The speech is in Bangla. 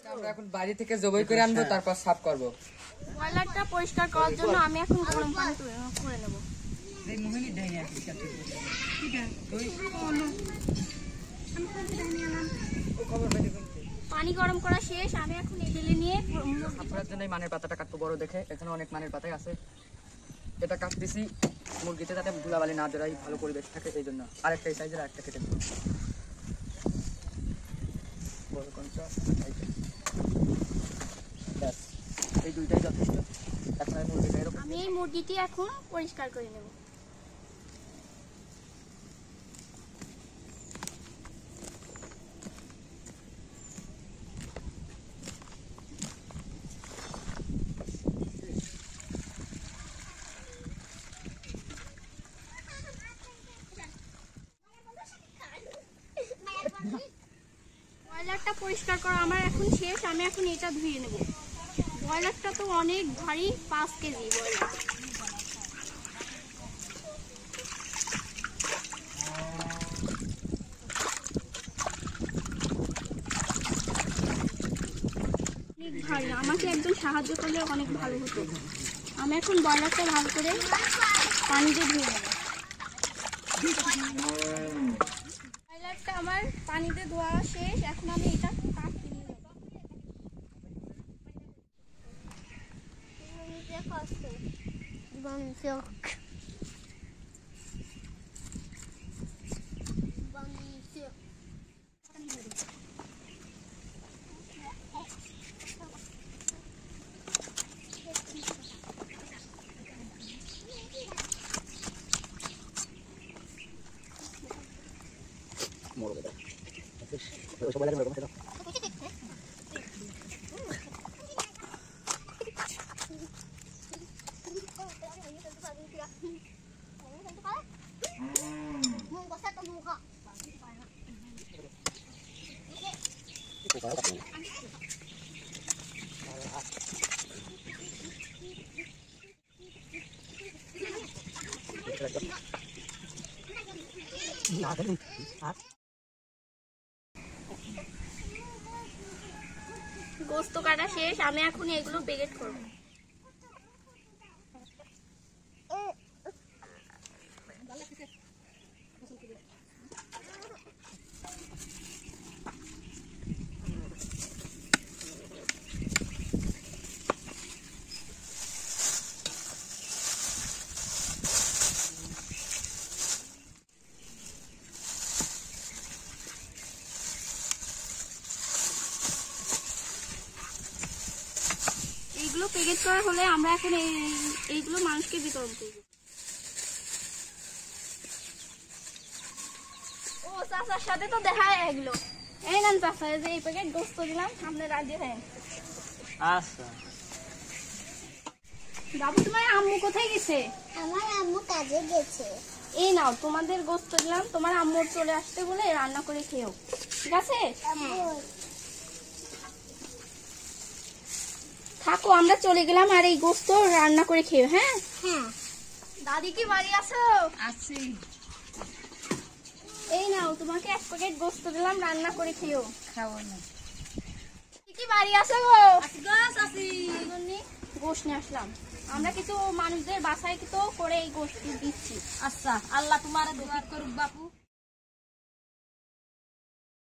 আমরা এখন বাড়ি থেকে জবাই করে আনবো, তারপর সাফ করব। ব্রয়লারটা পরিষ্কার করার জন্য আমি এখন গরম পানি করে নেব। এই মোহিনী দেই আছে কাটি ঠিক আছে তুই বলো আমি খবর পাই দেব। পানি গরম করা শেষ, আমি এখন এই ঢেলে নিয়ে আপনার জন্য এই মানের পাতাটা কাটবো বড় দেখে। এখানে অনেক মানের পাতাই আছে, এটা কাটতেছি মুরগিতে যাতে ধুলাবালি না জড়াই, ভালো পরিবেশ থাকে এই জন্য। আরেকটা এই সাইজের আরেকটা কেটে দেবো বড় কোনটা, ব্যাস এই দুইটাই যথেষ্ট। এখন এই মুরগিটা এরকম আমি এই মুরগিটি এখন পরিষ্কার করে নেব। ব্রয়লারটা পরিষ্কার করা আমার এখন শেষ, আমি এখন এটা ধুয়ে নেব। ব্রয়লারটা তো অনেক ভারী, 5 কেজি ব্রয়লার। অনেক ভারী, আমাকে একদম সাহায্য করলে অনেক ভালো হতো। আমি এখন ব্রয়লারটা ভালো করে পানি দিয়ে ধুয়ে নেব। ব্রয়লারটা আমার পানিতে ধোয়া শেষ, এখন আমি এটা কাটতে নিয়ে নেব। গোস্ত কাটা শেষ, আমি এখন এগুলো প্যাকেট করব। এইগুলো প্যাকেট করা হলে আমরা এখন এইগুলো মানুষকে বিতরণ করব। ও চাচার সাথে তো দেখা এগুলো। এই নেন চাচা, এই যে এই প্যাকেট গোস্ত দিলাম, সামনে রাজি হ্যাঁ। আচ্ছা বাবু, তোমার আম্মু কোথায় গেছে? আমার আম্মু কাজে গেছে। এই নাও, তোমাদের গোস্ত দিলাম, তোমার আম্মুর চলে আসতে বলে রান্না করে খেও, ঠিক আছে? থাকো, আমরা চলে গেলাম, আর এই গোস্ত রান্না করে খেও। হ্যাঁ হ্যাঁ। দাদি কি বাড়ি আছো? আছি। এই নাও, তোমাকে 1 প্যাকেট গোস্ত দিলাম, রান্না করে খেও। খাবো না। কি বাড়ি আছো গো? আসি। গোস্ত নিয়ে আসলাম, আমরা কিছু মানুষদের বাসায় তো করে এই গোস্ত দিচ্ছি। আচ্ছা, আল্লাহ তোমার দোয়া করুক বাপু।